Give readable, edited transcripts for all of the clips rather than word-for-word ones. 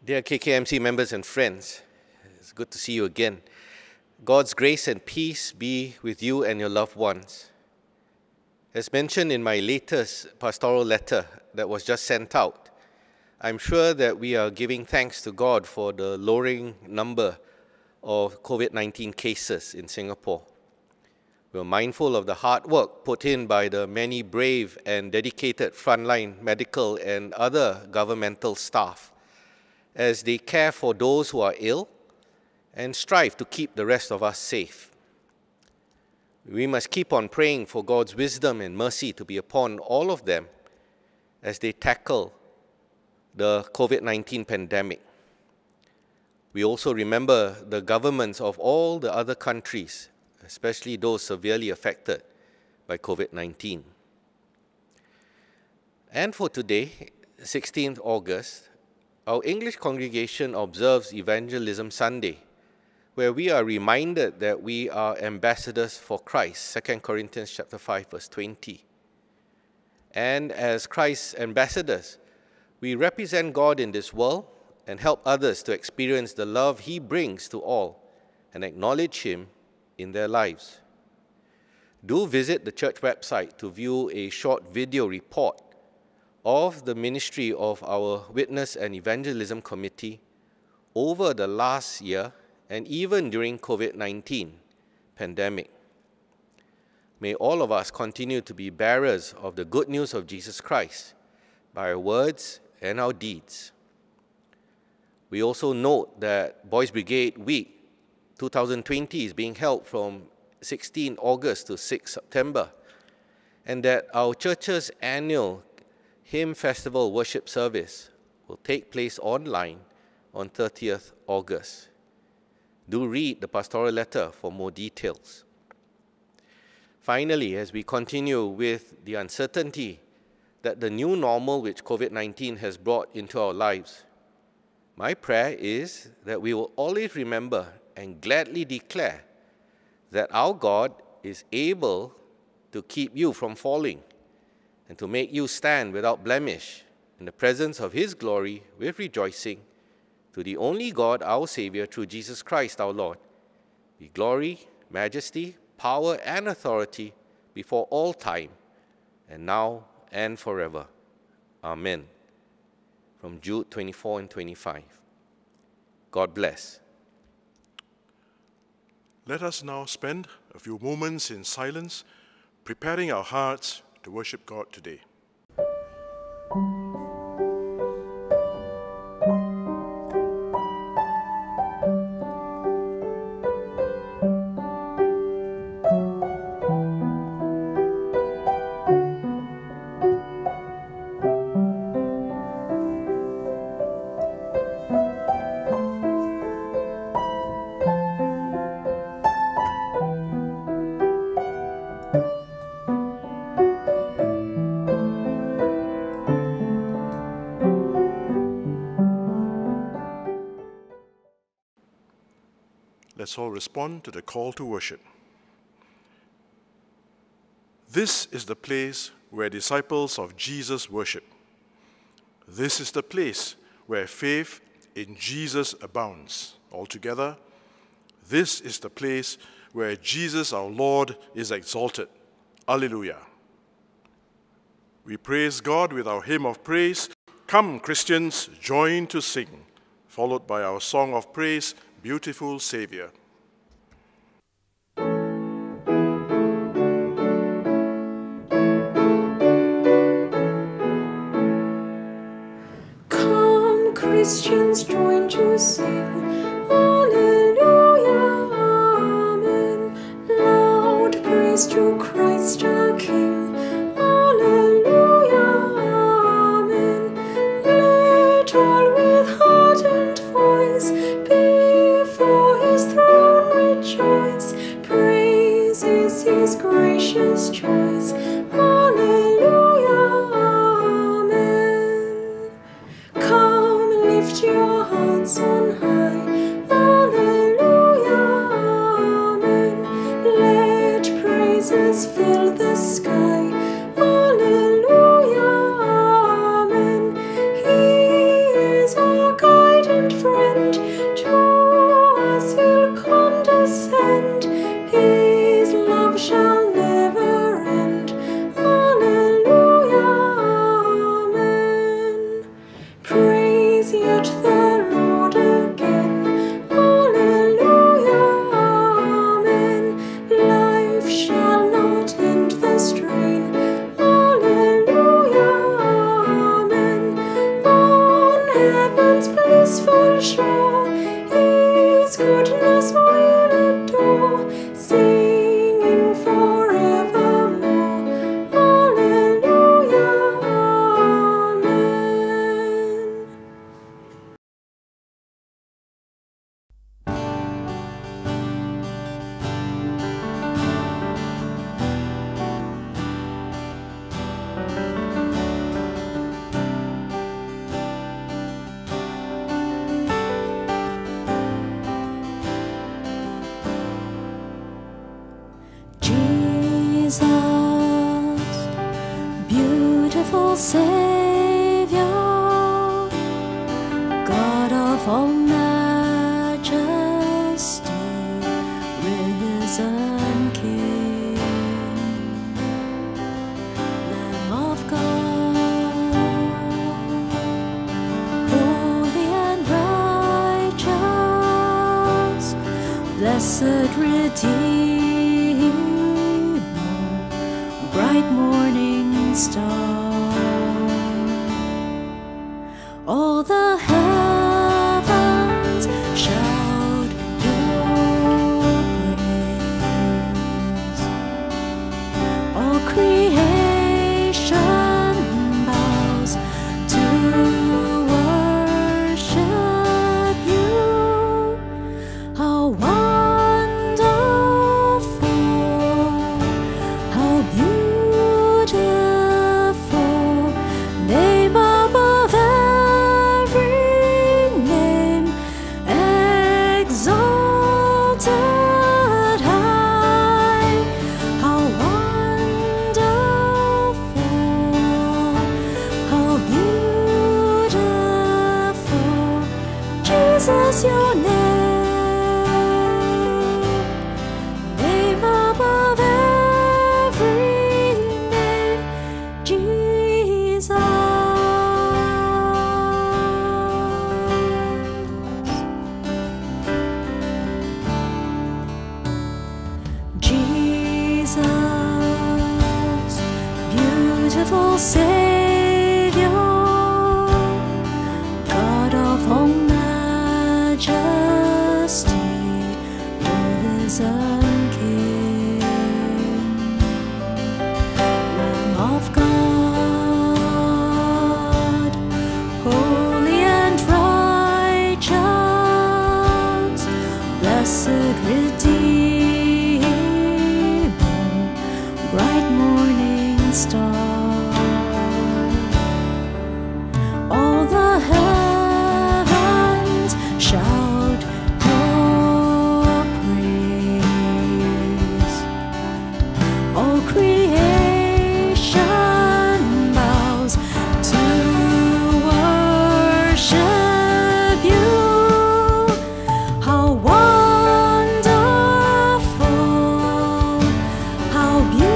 Dear KKMC members and friends, it's good to see you again. God's grace and peace be with you and your loved ones. As mentioned in my latest pastoral letter that was just sent out, I'm sure that we are giving thanks to God for the lowering number of COVID-19 cases in Singapore. We're mindful of the hard work put in by the many brave and dedicated frontline medical and other governmental staff as they care for those who are ill and strive to keep the rest of us safe. We must keep on praying for God's wisdom and mercy to be upon all of them as they tackle the COVID-19 pandemic. We also remember the governments of all the other countries, especially those severely affected by COVID-19. And for today, 16th August, our English congregation observes Evangelism Sunday, where we are reminded that we are ambassadors for Christ, 2 Corinthians chapter 5, verse 20. And as Christ's ambassadors, we represent God in this world and help others to experience the love He brings to all and acknowledge Him in their lives. Do visit the church website to view a short video report of the ministry of our Witness and Evangelism Committee over the last year and even during COVID-19 pandemic. May all of us continue to be bearers of the good news of Jesus Christ by our words and our deeds. We also note that Boys Brigade Week 2020 is being held from 16 August to 6 September, and that our church's annual Hymn Festival worship service will take place online on 30th August. Do read the pastoral letter for more details. Finally, as we continue with the uncertainty that the new normal which COVID-19 has brought into our lives, my prayer is that we will always remember and gladly declare that our God is able to keep you from falling and to make you stand without blemish in the presence of His glory with rejoicing. To the only God, our Savior, through Jesus Christ our Lord, be glory, majesty, power, and authority before all time, and now and forever. Amen. From Jude 24 and 25. God bless. Let us now spend a few moments in silence, preparing our hearts to worship God today. Let's all respond to the call to worship. This is the place where disciples of Jesus worship. This is the place where faith in Jesus abounds. Altogether, this is the place where Jesus our Lord is exalted. Alleluia. We praise God with our hymn of praise. Come, Christians, join to sing, followed by our song of praise, Beautiful Savior. Come, Christians, join to sing. Alleluia, amen. Loud praise to Christ our King. Alleluia, amen. Let all with heart and voice before His throne rejoice. Praise is His gracious choice. Alleluia, amen. Come, lift your hearts on high. Alleluia, amen. Let praises fill the sky. Alleluia, amen. He is our guide and show, His goodness we'll adore, singing forevermore. Alleluia, amen. Jesus, beautiful Savior, God of all majesty, risen King, Lamb of God, holy and righteous, blessed Redeemer, bright morning star. All the heavens shout your praise. All creation bows to worship you. How wonderful, how beautiful, name above every name, exalted high. How wonderful, how beautiful, Jesus your name, name above every name, Jesus. Jesus, beautiful Savior, God of all majesty, risen King, Lamb of God, holy and righteous, blessed Redeemer, bright morning star. All the heavens shout your praise. All creation bows to worship you. How wonderful, how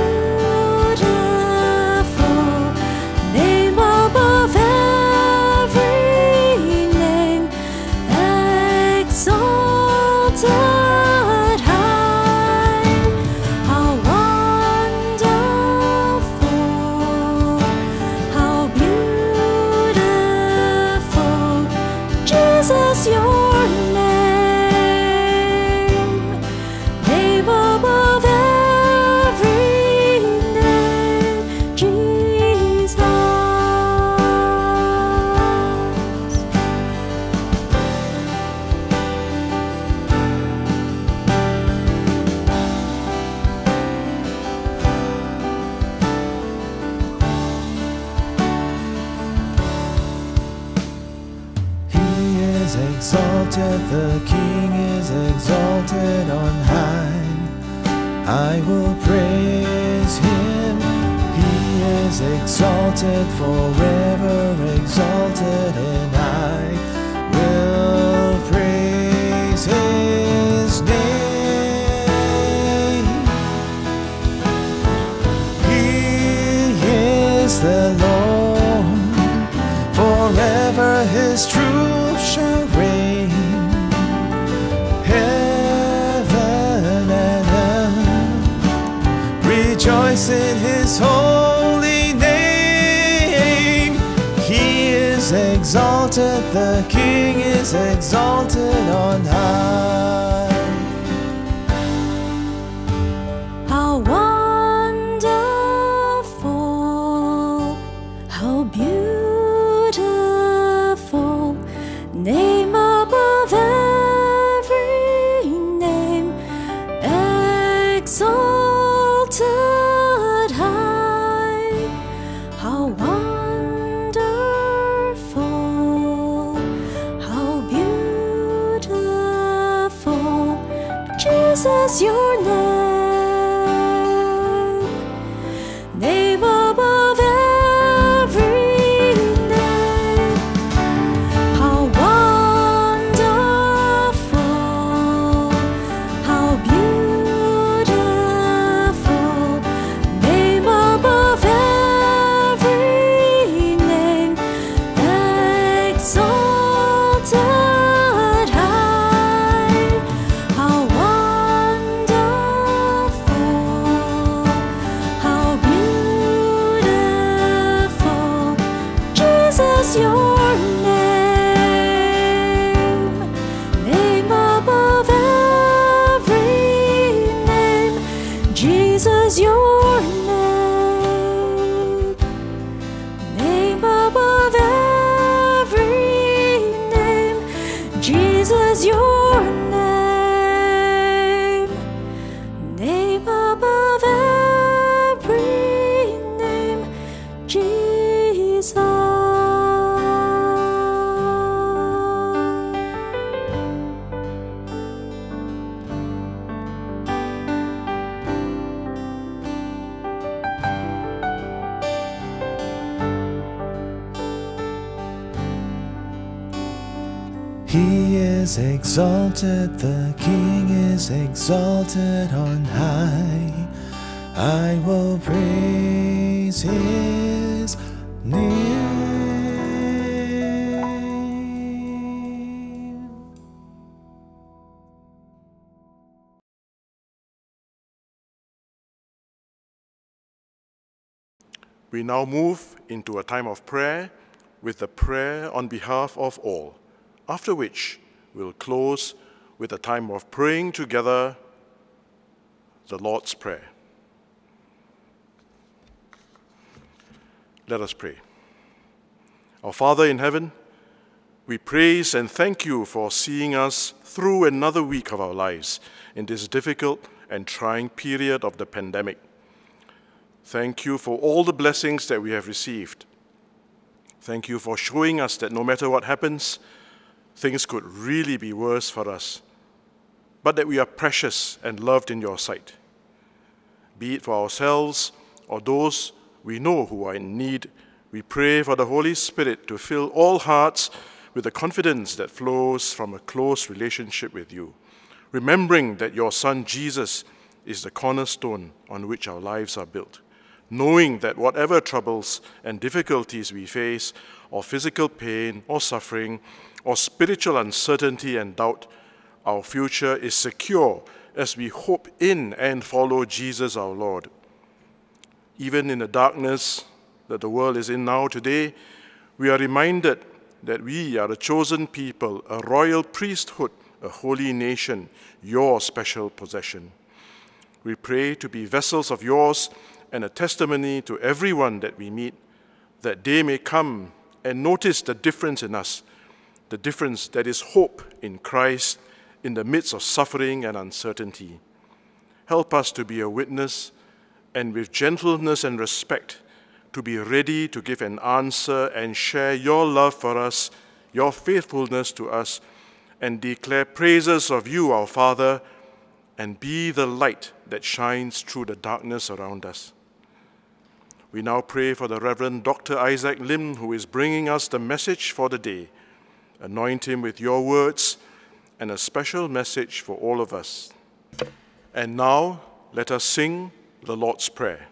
beautiful, name above every name, exalted high. How wonderful, how beautiful, Jesus your name, name above every name, Jesus. He is exalted, the King is exalted on high. I will praise him. He is exalted, forever exalted, and I will praise his name. He is the Lord, forever his truth shall reign. Heaven and earth rejoice in his holy name. He is exalted, the King is exalted on high. How wonderful, how beautiful, name above every name, exalted high. How wonderful, how beautiful, Jesus your name. Name above every name. How wonderful, how beautiful. Name above every name. Exalted high. How wonderful, how beautiful, Jesus your name. Name above every name, Jesus your name. Name above every name, Jesus your name. Name above every name, Jesus. He is exalted, the King is exalted on high. I will praise his name. We now move into a time of prayer with the prayer on behalf of all, after which we'll close with a time of praying together the Lord's Prayer. Let us pray. Our Father in heaven, we praise and thank you for seeing us through another week of our lives in this difficult and trying period of the pandemic. Thank you for all the blessings that we have received. Thank you for showing us that no matter what happens, things could really be worse for us, but that we are precious and loved in your sight. Be it for ourselves or those we know who are in need, we pray for the Holy Spirit to fill all hearts with the confidence that flows from a close relationship with you, remembering that your Son Jesus is the cornerstone on which our lives are built, knowing that whatever troubles and difficulties we face, or physical pain or suffering, or spiritual uncertainty and doubt, our future is secure as we hope in and follow Jesus our Lord. Even in the darkness that the world is in now today, we are reminded that we are a chosen people, a royal priesthood, a holy nation, your special possession. We pray to be vessels of yours and a testimony to everyone that we meet, that they may come and notice the difference in us, the difference that is hope in Christ in the midst of suffering and uncertainty. Help us to be a witness and with gentleness and respect to be ready to give an answer and share your love for us, your faithfulness to us, and declare praises of you, our Father, and be the light that shines through the darkness around us. We now pray for the Rev Dr Isaac Lim, who is bringing us the message for the day. Anoint him with your words and a special message for all of us. And now, let us sing the Lord's Prayer.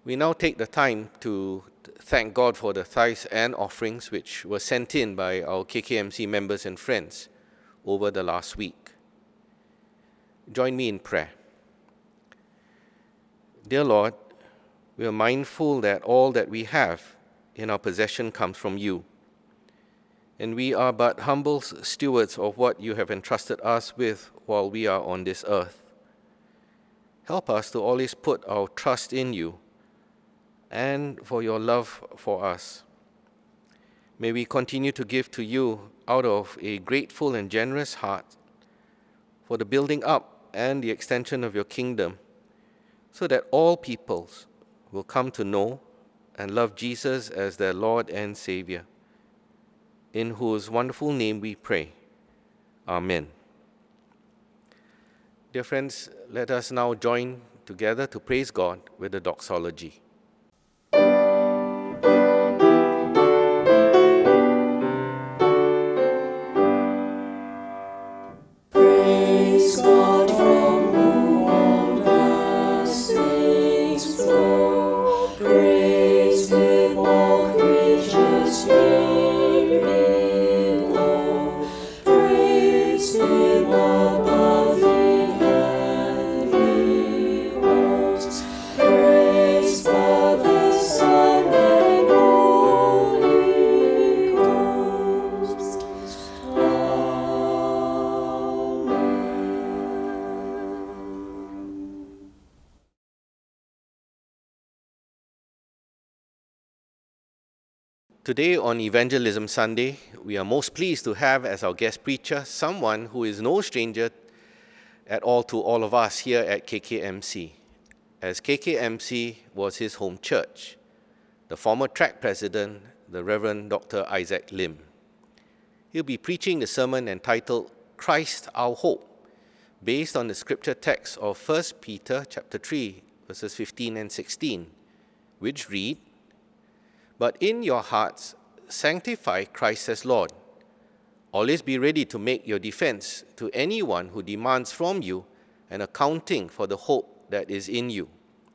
We now take the time to thank God for the tithes and offerings which were sent in by our KKMC members and friends over the last week. Join me in prayer. Dear Lord, we are mindful that all that we have in our possession comes from you, and we are but humble stewards of what you have entrusted us with while we are on this earth. Help us to always put our trust in you and for your love for us. May we continue to give to you out of a grateful and generous heart for the building up and the extension of your kingdom, so that all peoples will come to know and love Jesus as their Lord and Savior, in whose wonderful name we pray. Amen. Dear friends, let us now join together to praise God with the doxology. Praise God from whom all blessings flow. Praise Him, all creatures here below. Praise Him above the heavenly hosts. Praise Father, Son, and Holy Ghost. Today on Evangelism Sunday, we are most pleased to have as our guest preacher someone who is no stranger at all to all of us here at KKMC, as KKMC was his home church, the former track president, the Rev Dr Isaac Lim. He'll be preaching the sermon entitled Christ Our Hope, based on the scripture text of 1 Peter chapter 3, verses 15 and 16, which read, "But in your hearts sanctify Christ as Lord. Always be ready to make your defense to anyone who demands from you an accounting for the hope that is in you.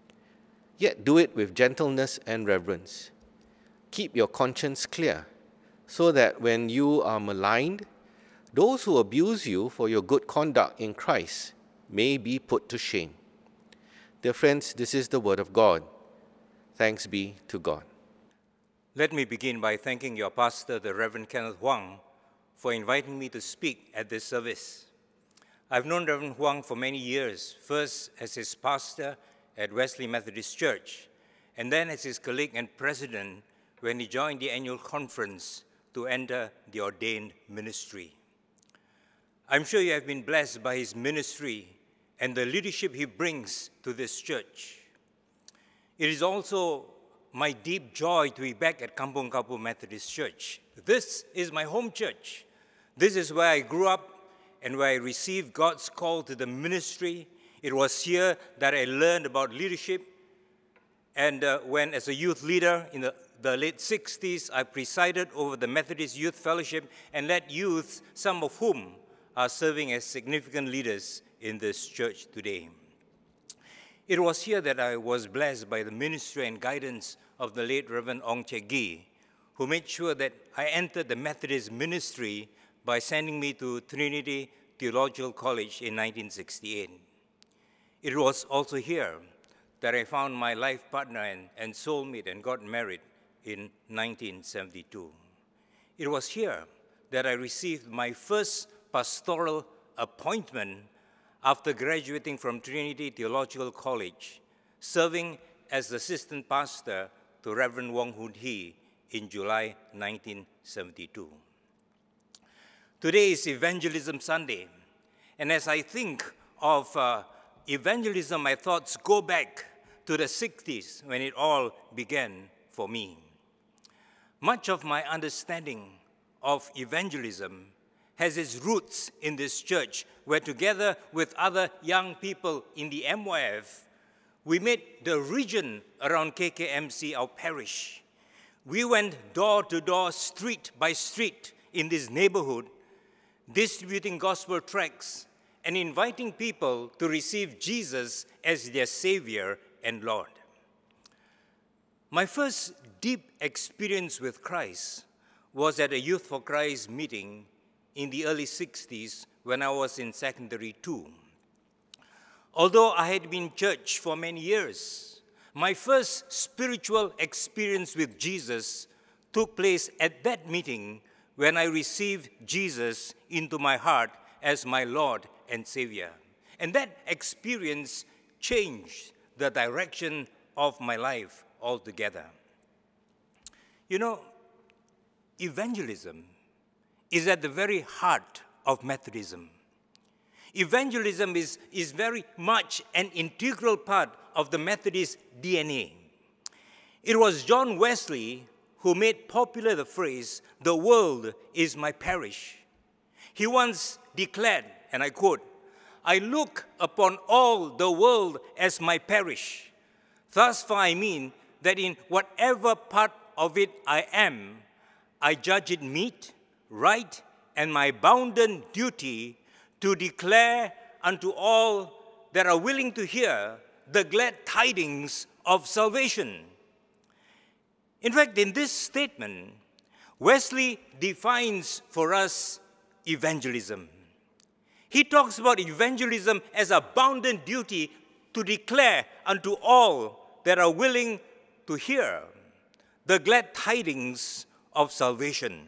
Yet do it with gentleness and reverence. Keep your conscience clear, so that when you are maligned, those who abuse you for your good conduct in Christ may be put to shame." Dear friends, this is the word of God. Thanks be to God. Let me begin by thanking your pastor, the Reverend Kenneth Huang, for inviting me to speak at this service. I've known Reverend Huang for many years, first as his pastor at Wesley Methodist Church, and then as his colleague and president when he joined the annual conference to enter the ordained ministry. I'm sure you have been blessed by his ministry and the leadership he brings to this church. It is also my deep joy to be back at Kampong Methodist Church. This is my home church. This is where I grew up and where I received God's call to the ministry. It was here that I learned about leadership. And when, as a youth leader in the late 60s, I presided over the Methodist Youth Fellowship and led youth, some of whom are serving as significant leaders in this church today. It was here that I was blessed by the ministry and guidance of the late Reverend Ong Che Gi, who made sure that I entered the Methodist ministry by sending me to Trinity Theological College in 1968. It was also here that I found my life partner and soulmate and got married in 1972. It was here that I received my first pastoral appointment after graduating from Trinity Theological College, serving as the assistant pastor to Reverend Wong Hoon Hee in July 1972. Today is Evangelism Sunday, and as I think of evangelism, my thoughts go back to the 60s when it all began for me. Much of my understanding of evangelism has its roots in this church, where together with other young people in the MYF, we made the region around KKMC our parish. We went door to door, street by street in this neighborhood, distributing gospel tracts and inviting people to receive Jesus as their Savior and Lord. My first deep experience with Christ was at a Youth for Christ meeting in the early 60s when I was in secondary 2. Although I had been in church for many years, my first spiritual experience with Jesus took place at that meeting when I received Jesus into my heart as my Lord and Savior. And that experience changed the direction of my life altogether. You know, evangelism is at the very heart of Methodism. Evangelism is very much an integral part of the Methodist DNA. It was John Wesley who made popular the phrase, "The world is my parish." He once declared, and I quote, "I look upon all the world as my parish. Thus far I mean that in whatever part of it I am, I judge it meet, right, and my bounden duty to declare unto all that are willing to hear the glad tidings of salvation." In fact, in this statement, Wesley defines for us evangelism. He talks about evangelism as a bounden duty to declare unto all that are willing to hear the glad tidings of salvation.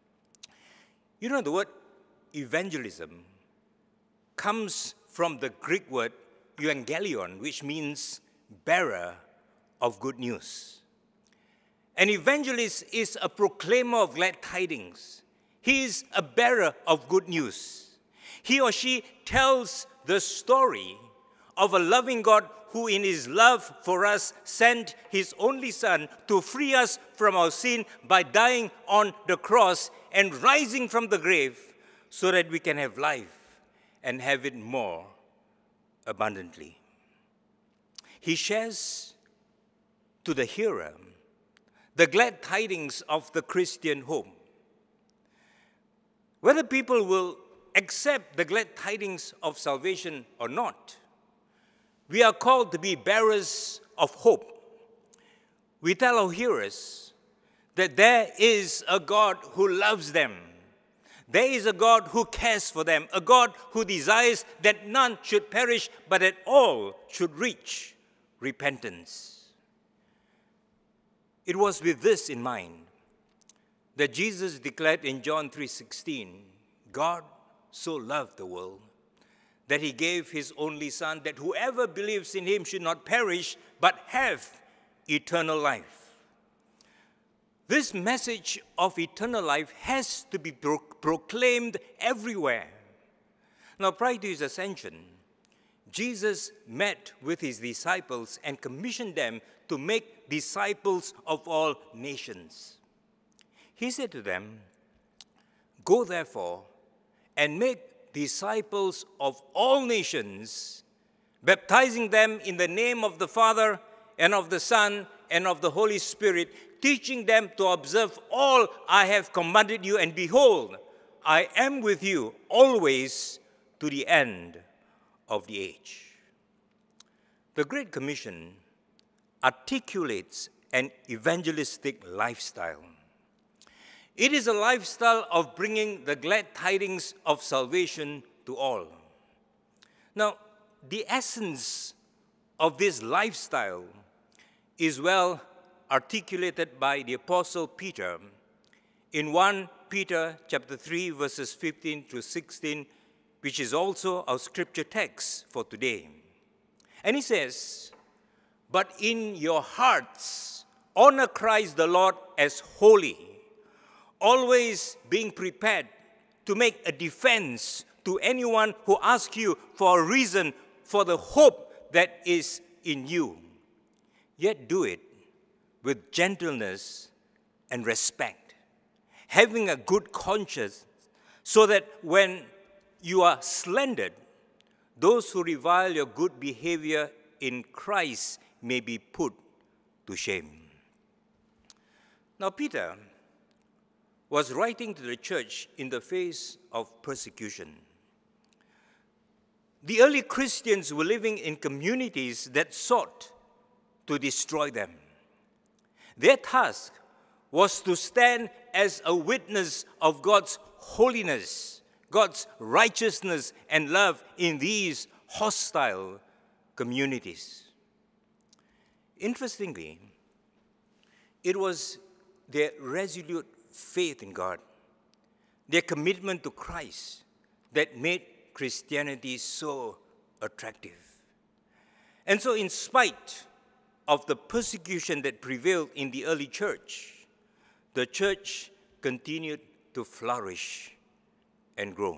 You know, the word evangelism comes from the Greek word evangelion, which means bearer of good news. An evangelist is a proclaimer of glad tidings. He is a bearer of good news. He or she tells the story of a loving God who in his love for us sent his only Son to free us from our sin by dying on the cross and rising from the grave so that we can have life and have it more abundantly. He shares to the hearer the glad tidings of the Christian hope. Whether people will accept the glad tidings of salvation or not, we are called to be bearers of hope. We tell our hearers that there is a God who loves them. There is a God who cares for them, a God who desires that none should perish, but that all should reach repentance. It was with this in mind that Jesus declared in John 3:16, God so loved the world that he gave his only Son, that whoever believes in him should not perish, but have eternal life. This message of eternal life has to be proclaimed everywhere. Now, prior to his ascension, Jesus met with his disciples and commissioned them to make disciples of all nations. He said to them, "Go therefore and make disciples of all nations, baptizing them in the name of the Father and of the Son and of the Holy Spirit, teaching them to observe all I have commanded you, and behold, I am with you always to the end of the age." The Great Commission articulates an evangelistic lifestyle. It is a lifestyle of bringing the glad tidings of salvation to all. Now, the essence of this lifestyle is well articulated by the Apostle Peter in 1 Peter chapter 3, verses 15 to 16, which is also our scripture text for today. And he says, "But in your hearts honor Christ the Lord as holy, always being prepared to make a defense to anyone who asks you for a reason for the hope that is in you. Yet do it with gentleness and respect, having a good conscience, so that when you are slandered, those who revile your good behavior in Christ may be put to shame." Now, Peter was writing to the church in the face of persecution. The early Christians were living in communities that sought to destroy them. Their task was to stand as a witness of God's holiness, God's righteousness and love in these hostile communities. Interestingly, it was their resolute faith in God, their commitment to Christ, that made Christianity so attractive. And so, in spite of the persecution that prevailed in the early church, the church continued to flourish and grow.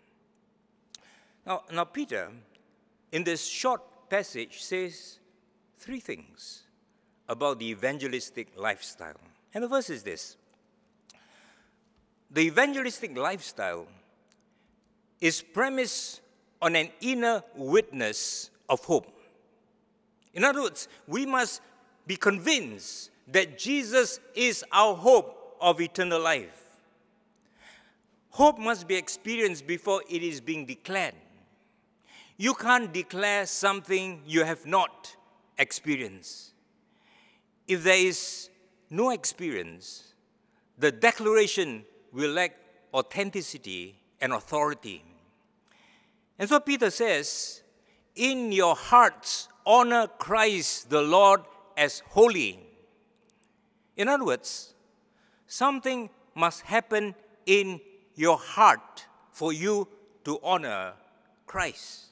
Now Peter, in this short passage, says three things about the evangelistic lifestyle. And the first is this: the evangelistic lifestyle is premised on an inner witness of hope. In other words, we must be convinced that Jesus is our hope of eternal life. Hope must be experienced before it is being declared. You can't declare something you have not experienced. If there is no experience, the declaration will lack authenticity and authority. And so Peter says, in your hearts, honor Christ the Lord as holy. In other words, something must happen in your heart for you to honor Christ.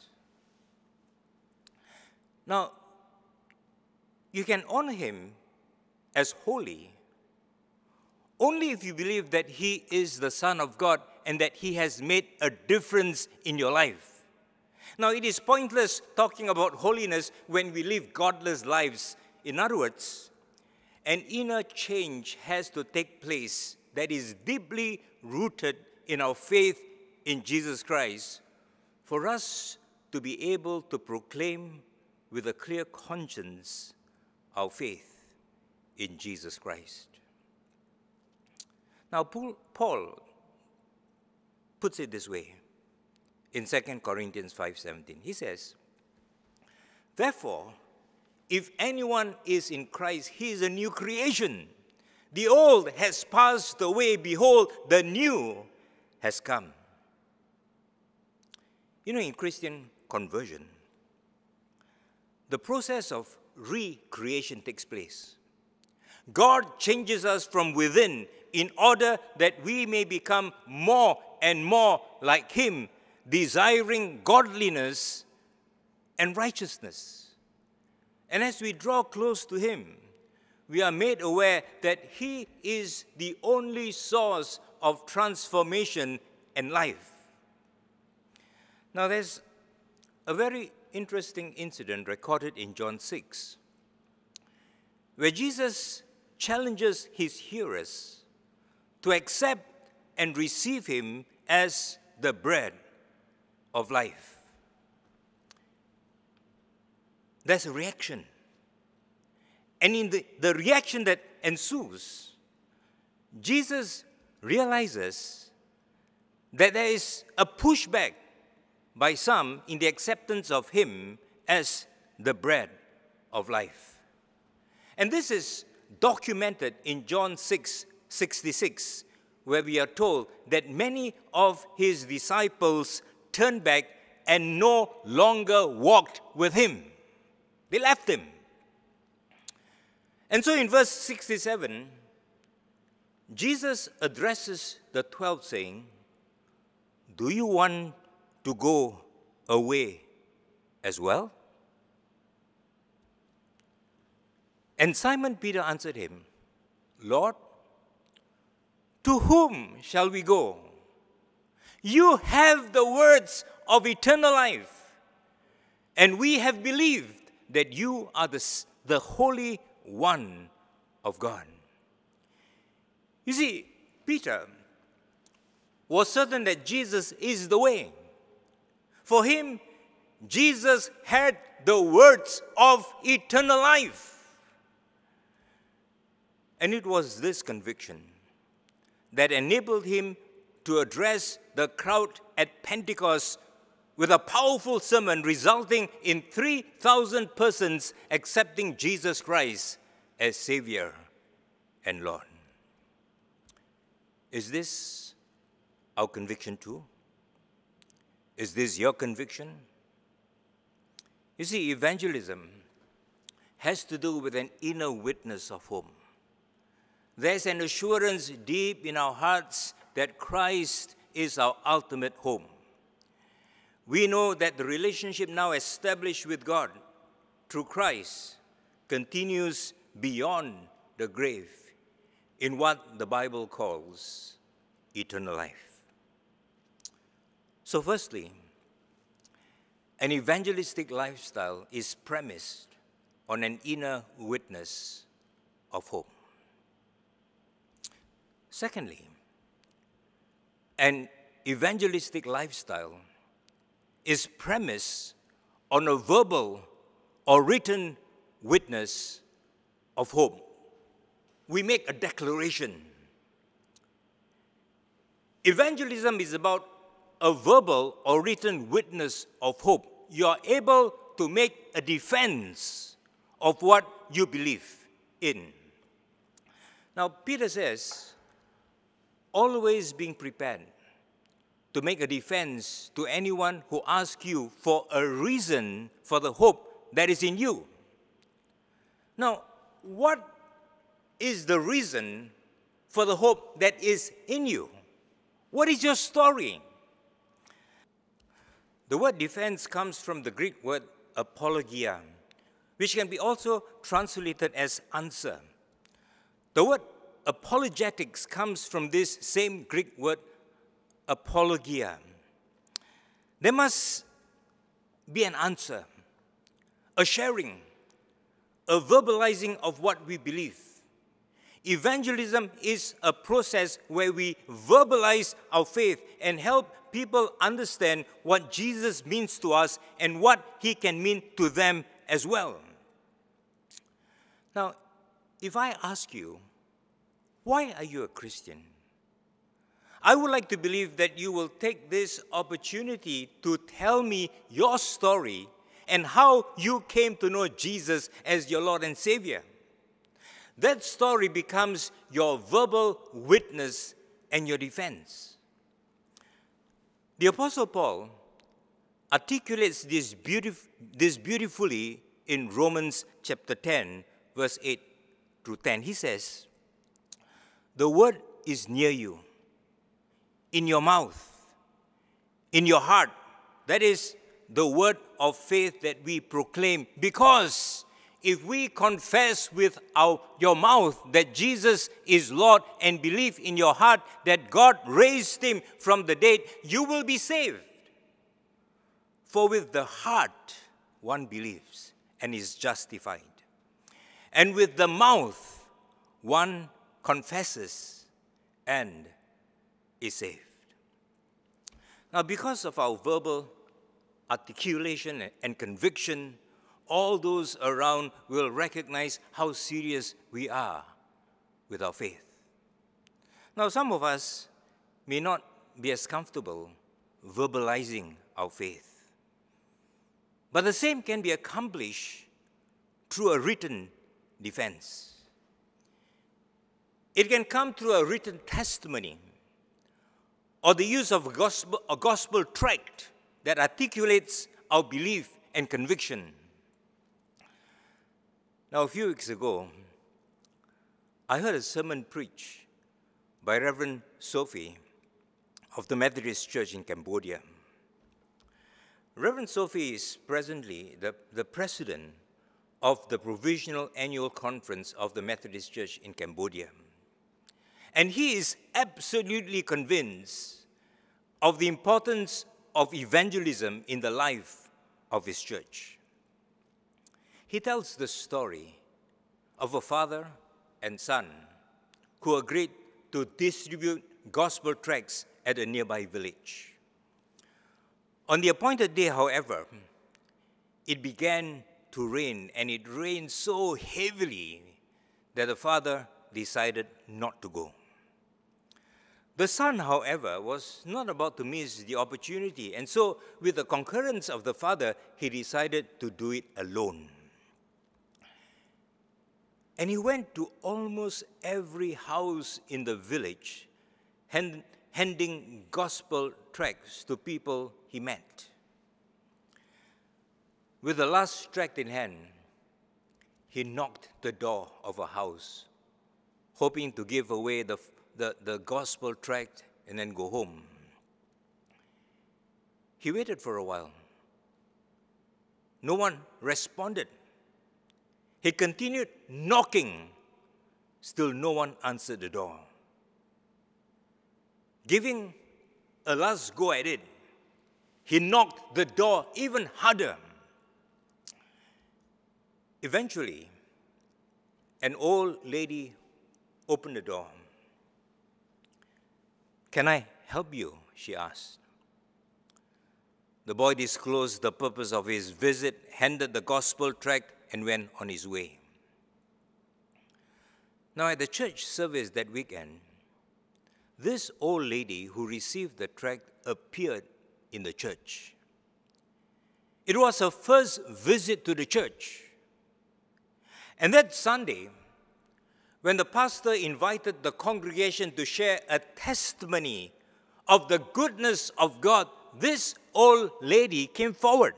Now, you can honor him as holy only if you believe that he is the Son of God and that he has made a difference in your life. Now, it is pointless talking about holiness when we live godless lives. In other words, an inner change has to take place that is deeply rooted in our faith in Jesus Christ for us to be able to proclaim with a clear conscience our faith in Jesus Christ. Now, Paul puts it this way in 2 Corinthians 5:17. He says, therefore, if anyone is in Christ, he is a new creation. The old has passed away. Behold, the new has come. You know, in Christian conversion, the process of recreation takes place. God changes us from within in order that we may become more and more like him, desiring godliness and righteousness. And as we draw close to him, we are made aware that he is the only source of transformation and life. Now, there's a very interesting incident recorded in John 6, where Jesus challenges his hearers to accept and receive him as the bread of life. There's a reaction. And in the reaction that ensues, Jesus realizes that there is a pushback by some in the acceptance of him as the bread of life. And this is documented in John 6:66, where we are told that many of his disciples turned back and no longer walked with him. They left him. And so in verse 67, Jesus addresses the 12 saying, do you want to go away as well? And Simon Peter answered him, Lord, to whom shall we go? You have the words of eternal life, and we have believed that you are the Holy One of God. You see, Peter was certain that Jesus is the way. For him, Jesus had the words of eternal life. And it was this conviction that enabled him to address the crowd at Pentecost with a powerful sermon resulting in 3,000 persons accepting Jesus Christ as Savior and Lord. Is this our conviction too? Is this your conviction? You see, evangelism has to do with an inner witness of home. There's an assurance deep in our hearts that Christ is our ultimate home. We know that the relationship now established with God through Christ continues beyond the grave in what the Bible calls eternal life. So firstly, an evangelistic lifestyle is premised on an inner witness of hope. Secondly, an evangelistic lifestyle is premised on a verbal or written witness of hope. We make a declaration. Evangelism is about a verbal or written witness of hope. You are able to make a defense of what you believe in. Now, Peter says, always being prepared to make a defense to anyone who asks you for a reason for the hope that is in you. Now, what is the reason for the hope that is in you? What is your story? The word defense comes from the Greek word apologia, which can be also translated as answer. The word apologetics comes from this same Greek word apologia. There must be an answer, a sharing, a verbalizing of what we believe. Evangelism is a process where we verbalize our faith and help people understand what Jesus means to us and what he can mean to them as well. Now, if I ask you, why are you a Christian? I would like to believe that you will take this opportunity to tell me your story and how you came to know Jesus as your Lord and Savior. That story becomes your verbal witness and your defense. The Apostle Paul articulates this beautifully in Romans chapter 10, verse 8 through 10. He says, "The word is near you, in your mouth, in your heart." That is the word of faith that we proclaim, because if we confess with your mouth that Jesus is Lord and believe in your heart that God raised him from the dead, you will be saved. For with the heart one believes and is justified, and with the mouth one confesses and is saved. Now, because of our verbal articulation and conviction, all those around will recognize how serious we are with our faith. Now, some of us may not be as comfortable verbalizing our faith, but the same can be accomplished through a written defense. It can come through a written testimony or the use of a gospel tract that articulates our belief and conviction. Now, a few weeks ago, I heard a sermon preached by Reverend Sophie of the Methodist Church in Cambodia. Reverend Sophie is presently the president of the Provisional Annual Conference of the Methodist Church in Cambodia. And he is absolutely convinced of the importance of evangelism in the life of his church. He tells the story of a father and son who agreed to distribute gospel tracts at a nearby village. On the appointed day, however, it began to rain, and it rained so heavily that the father decided not to go. The son, however, was not about to miss the opportunity, and so, with the concurrence of the father, he decided to do it alone. And he went to almost every house in the village, handing gospel tracts to people he met. With the last tract in hand, he knocked the door of a house, hoping to give away the gospel tract and then go home. He waited for a while. No one responded. He continued knocking. Still no one answered the door. Giving a last go at it, he knocked the door even harder. Eventually, an old lady opened the door. "Can I help you?" she asked. The boy disclosed the purpose of his visit, handed the gospel tract, and went on his way. Now, at the church service that weekend, this old lady who received the tract appeared in the church. It was her first visit to the church. And that Sunday, when the pastor invited the congregation to share a testimony of the goodness of God, this old lady came forward.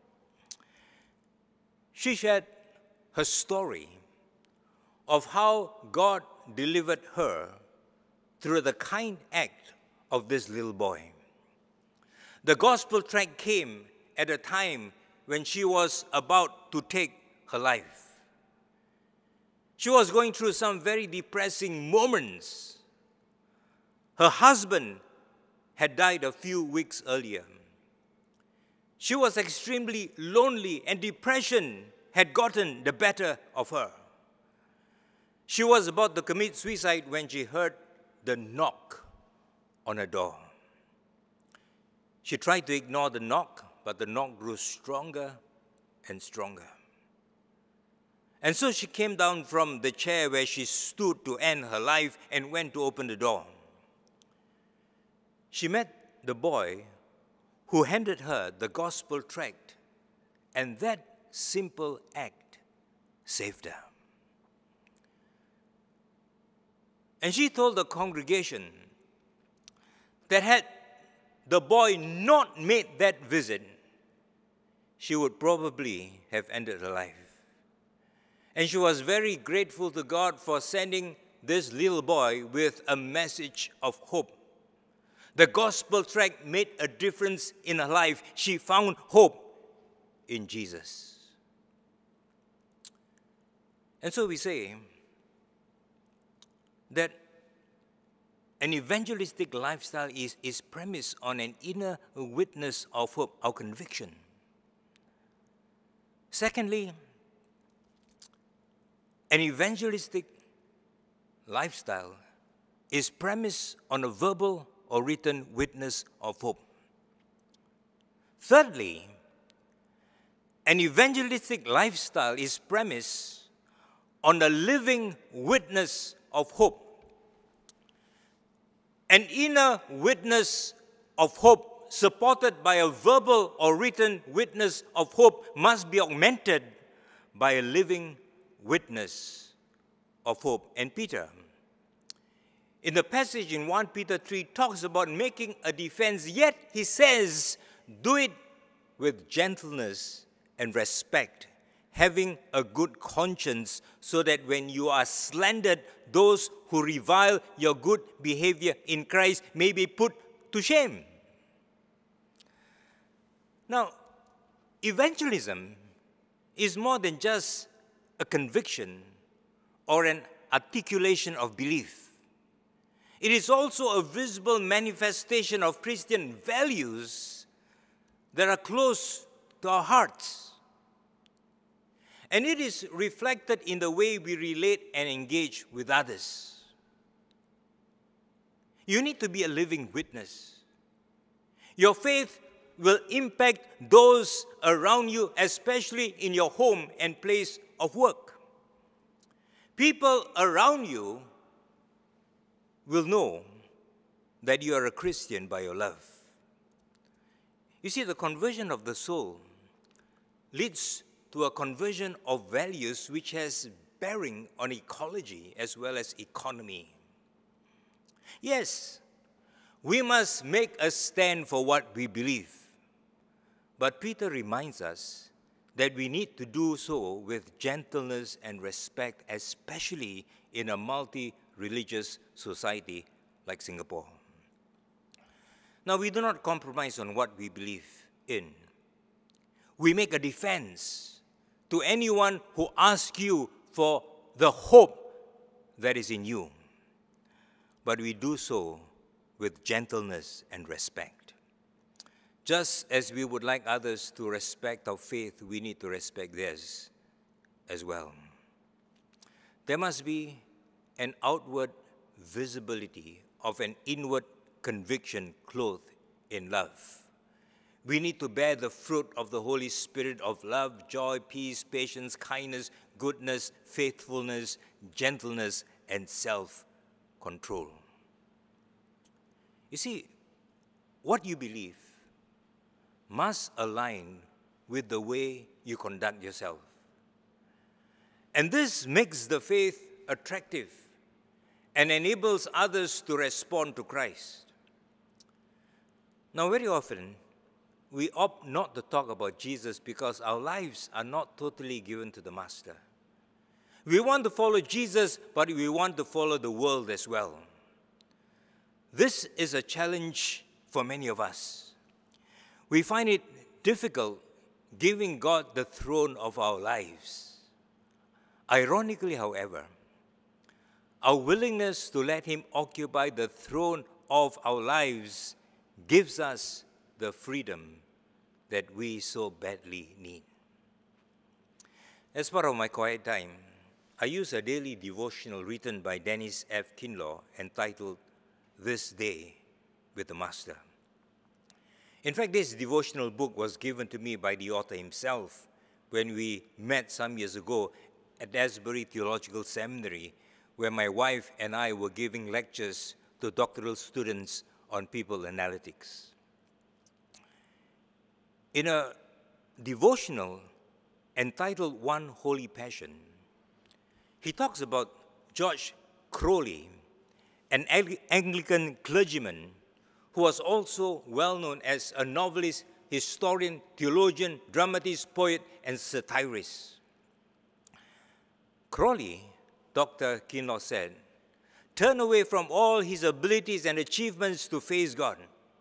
She shared her story of how God delivered her through the kind act of this little boy. The gospel tract came at a time when she was about to take her life. She was going through some very depressing moments. Her husband had died a few weeks earlier. She was extremely lonely, and depression had gotten the better of her. She was about to commit suicide when she heard the knock on her door. She tried to ignore the knock, but the knock grew stronger and stronger. And so she came down from the chair where she stood to end her life and went to open the door. She met the boy who handed her the gospel tract, and that simple act saved her. And she told the congregation that had the boy not made that visit, she would probably have ended her life. And she was very grateful to God for sending this little boy with a message of hope. The gospel tract made a difference in her life. She found hope in Jesus. And so we say that an evangelistic lifestyle is premised on an inner witness of hope, our conviction. Secondly, an evangelistic lifestyle is premised on a verbal or written witness of hope. Thirdly, an evangelistic lifestyle is premised on a living witness of hope. An inner witness of hope supported by a verbal or written witness of hope must be augmented by a living witness of hope. And Peter, in the passage in 1 Peter 3, talks about making a defense, yet he says, do it with gentleness and respect, having a good conscience, so that when you are slandered, those who revile your good behavior in Christ may be put to shame. Now, evangelism is more than just a conviction or an articulation of belief. It is also a visible manifestation of Christian values that are close to our hearts. And it is reflected in the way we relate and engage with others. You need to be a living witness. Your faith will impact those around you, especially in your home and place of work. People around you will know that you are a Christian by your love. You see, the conversion of the soul leads to a conversion of values which has bearing on ecology as well as economy. Yes, we must make a stand for what we believe. But Peter reminds us that we need to do so with gentleness and respect, especially in a multi-religious society like Singapore. Now, we do not compromise on what we believe in. We make a defense to anyone who asks you for the hope that is in you. But we do so with gentleness and respect. Just as we would like others to respect our faith, we need to respect theirs as well. There must be an outward visibility of an inward conviction clothed in love. We need to bear the fruit of the Holy Spirit of love, joy, peace, patience, kindness, goodness, faithfulness, gentleness, and self-control. You see, what you believe must align with the way you conduct yourself. And this makes the faith attractive and enables others to respond to Christ. Now, very often, we opt not to talk about Jesus because our lives are not totally given to the Master. We want to follow Jesus, but we want to follow the world as well. This is a challenge for many of us. We find it difficult giving God the throne of our lives. Ironically, however, our willingness to let Him occupy the throne of our lives gives us the freedom that we so badly need. As part of my quiet time, I use a daily devotional written by Dennis F. Kinlaw entitled, "This Day with the Master." In fact, this devotional book was given to me by the author himself when we met some years ago at Asbury Theological Seminary, where my wife and I were giving lectures to doctoral students on people analytics. In a devotional entitled One Holy Passion, he talks about George Crowley, an Anglican clergyman who was also well known as a novelist, historian, theologian, dramatist, poet, and satirist. Crowley, Dr. Kinlaw said, turned away from all his abilities and achievements to face God.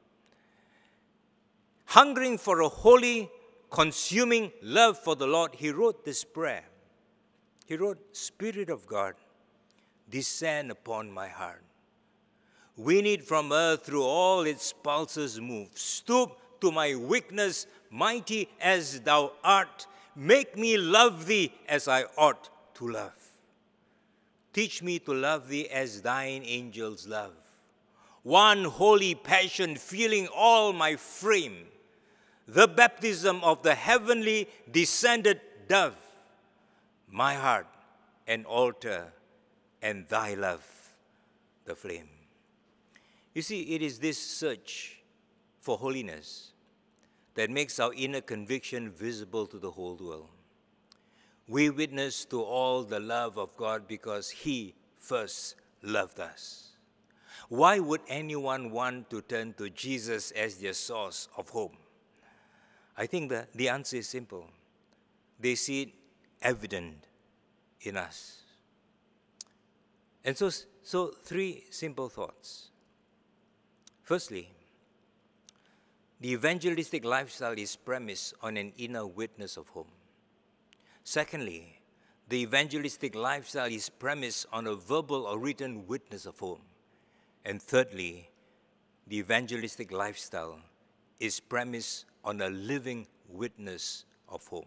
Hungering for a holy, consuming love for the Lord, he wrote this prayer. He wrote, "Spirit of God, descend upon my heart. Win it from earth through all its pulses move. Stoop to my weakness, mighty as thou art. Make me love thee as I ought to love. Teach me to love thee as thine angels love. One holy passion filling all my frame. The baptism of the heavenly descended dove. My heart an altar, and thy love the flame." You see, it is this search for holiness that makes our inner conviction visible to the whole world. We witness to all the love of God because He first loved us. Why would anyone want to turn to Jesus as their source of hope? I think that the answer is simple. They see it evident in us. And so three simple thoughts. Firstly, the evangelistic lifestyle is premised on an inner witness of hope. Secondly, the evangelistic lifestyle is premised on a verbal or written witness of hope. And thirdly, the evangelistic lifestyle is premised on a living witness of hope.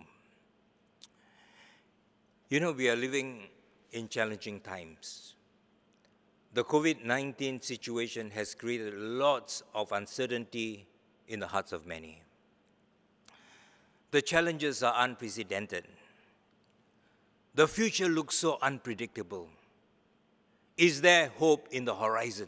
You know, we are living in challenging times. The COVID-19 situation has created lots of uncertainty in the hearts of many. The challenges are unprecedented. The future looks so unpredictable. Is there hope in the horizon?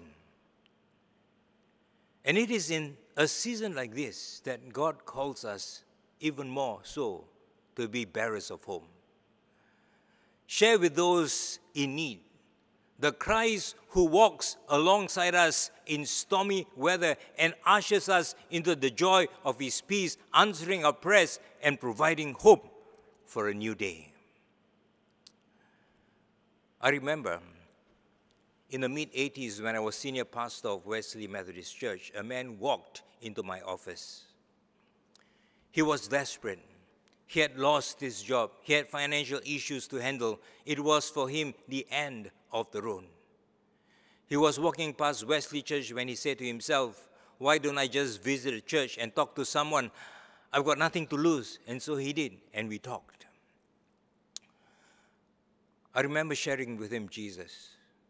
And it is in a season like this that God calls us even more so to be bearers of hope. share with those in need. The Christ who walks alongside us in stormy weather and ushers us into the joy of his peace, answering our prayers and providing hope for a new day. I remember in the mid-80s when I was senior pastor of Wesley Methodist Church, a man walked into my office. He was desperate. He had lost his job. He had financial issues to handle. It was for him the end of the road. He was walking past Wesley Church when he said to himself, why don't I just visit a church and talk to someone? I've got nothing to lose. And so he did, and we talked. I remember sharing with him Jesus.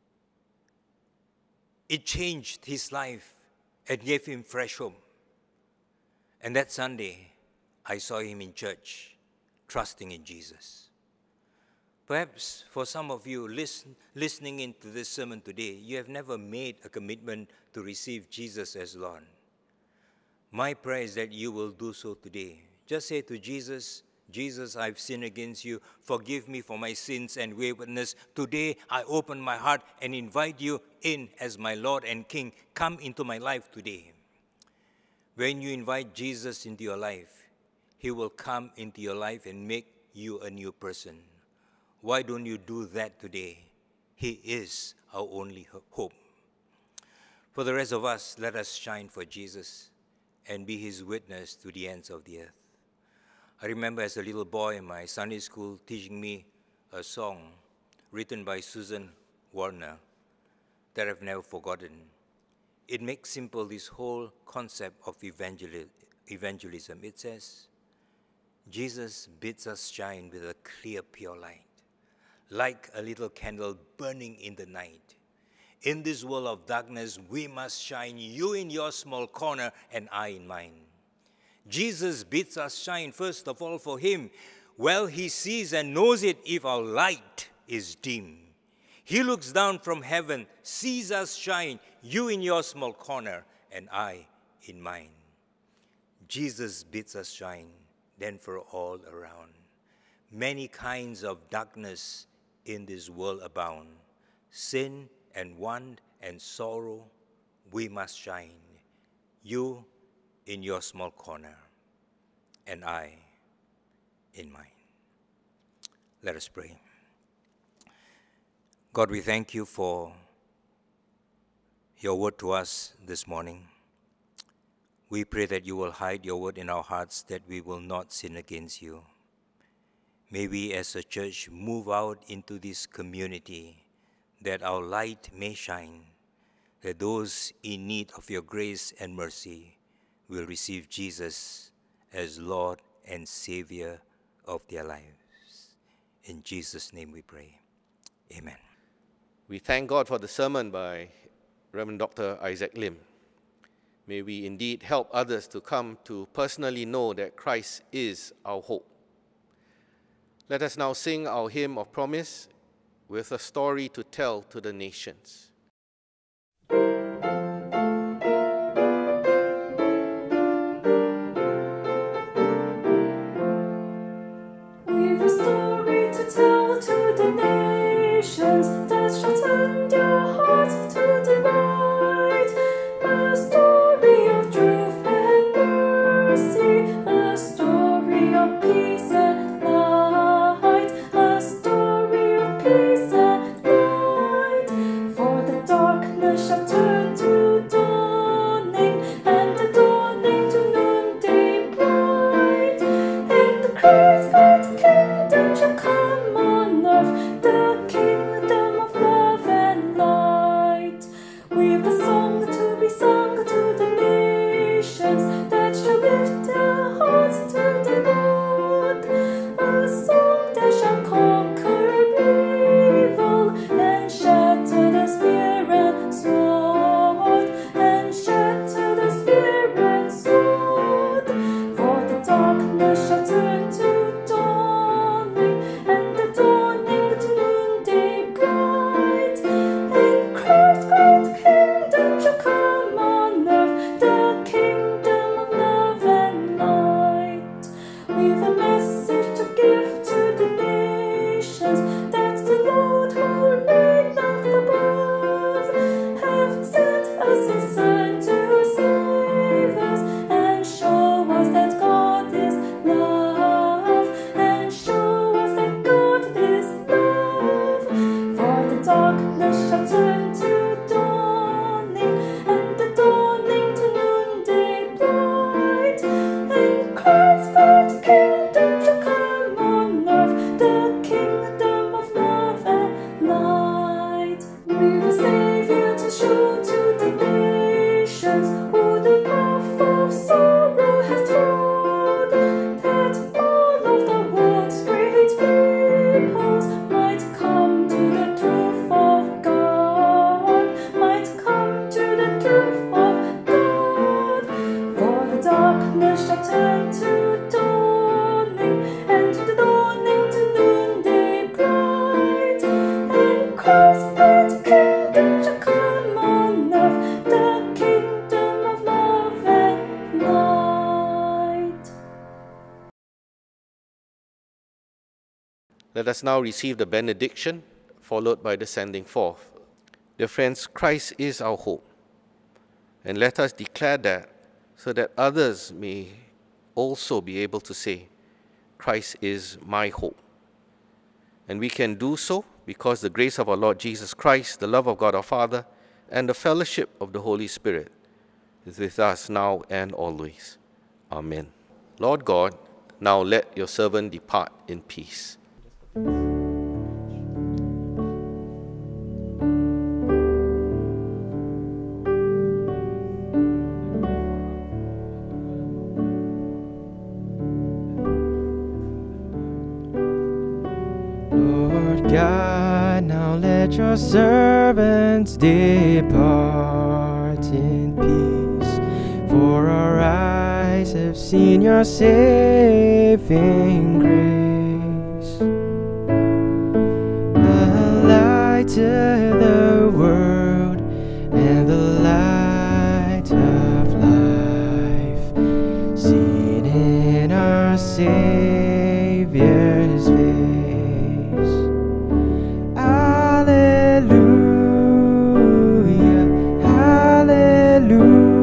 It changed his life and gave him fresh hope. And that Sunday, I saw him in church, trusting in Jesus. Perhaps for some of you listening into this sermon today, you have never made a commitment to receive Jesus as Lord. My prayer is that you will do so today. Just say to Jesus, Jesus, I've sinned against you. Forgive me for my sins and waywardness. Today, I open my heart and invite you in as my Lord and King. Come into my life today. When you invite Jesus into your life, he will come into your life and make you a new person. Why don't you do that today? He is our only hope. For the rest of us, let us shine for Jesus and be his witness to the ends of the earth. I remember as a little boy in my Sunday school teaching me a song written by Susan Warner that I've never forgotten. It makes simple this whole concept of evangelism. It says, Jesus bids us shine with a clear, pure light, like a little candle burning in the night. In this world of darkness, we must shine, you in your small corner and I in mine. Jesus bids us shine, first of all, for him. Well, he sees and knows it if our light is dim. He looks down from heaven, sees us shine, you in your small corner and I in mine. Jesus bids us shine, then for all around. Many kinds of darkness in this world abound. Sin and want and sorrow, we must shine. You in your small corner, and I in mine. Let us pray. God, we thank you for your word to us this morning. We pray that you will hide your word in our hearts, that we will not sin against you. May we as a church move out into this community, that our light may shine, that those in need of your grace and mercy will receive Jesus as Lord and Savior of their lives. In Jesus' name we pray. Amen. We thank God for the sermon by Rev Dr Isaac Lim. May we indeed help others to come to personally know that Christ is our hope. Let us now sing our hymn of promise with a story to tell to the nations. We've a story to tell to the nations that shall turn their hearts to the right. A story of truth and mercy, a story of peace and light, a story of peace and light. For the darkness shall turn to dawning, and to the dawning to noonday bright. And Christ's bright kingdom shall come on earth, the kingdom of love and light. Let us now receive the benediction, followed by the sending forth. Dear friends, Christ is our hope. And let us declare that so that others may also be able to say, Christ is my hope. And we can do so because the grace of our Lord Jesus Christ, the love of God our Father, and the fellowship of the Holy Spirit is with us now and always. Amen. Lord God, now let your servant depart in peace. Lord God, now let your servants depart in peace. For our eyes have seen your saving grace, the light to the world and the light of life, seen in our Savior's face. Hallelujah, hallelujah.